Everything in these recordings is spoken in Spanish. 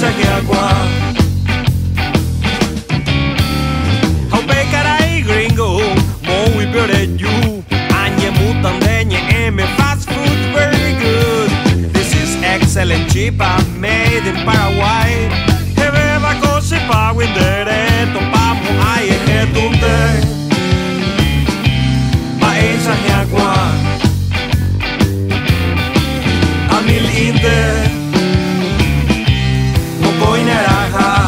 mensaje agua. Haupe carai gringo, muy peor de you. Anye mutandeñe eme fast food, very good. This is excellent cheap, made in Paraguay. Heve bako se pa windere, topamo ai ejetunte. Mensaje agua. Amil inte, moco y naranja.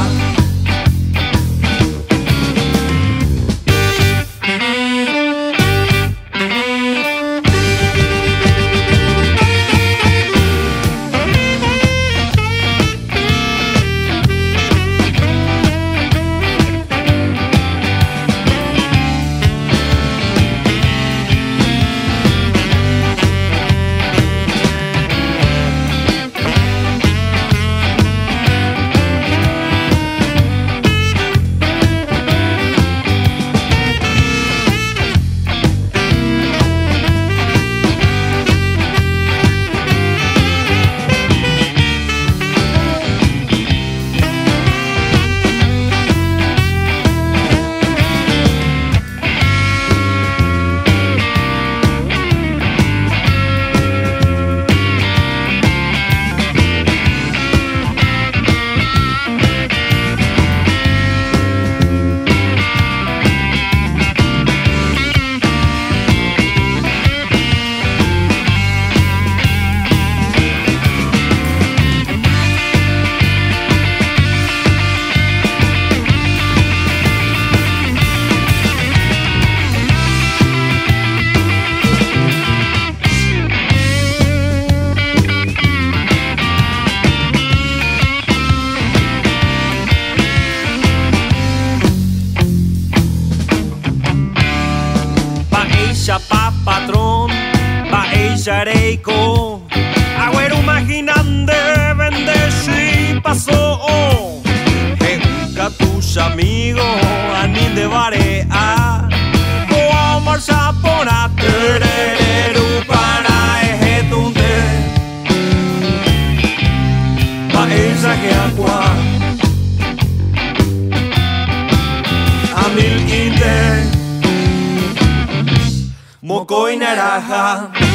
Pa patrón, pa ella reiko. Agüero imaginante, bendeci pasó. Educa tus amigos, anin de barea. O marcha por a tereru para ejetunte. Pa ella que agua. Amil inte. Moco y naranja.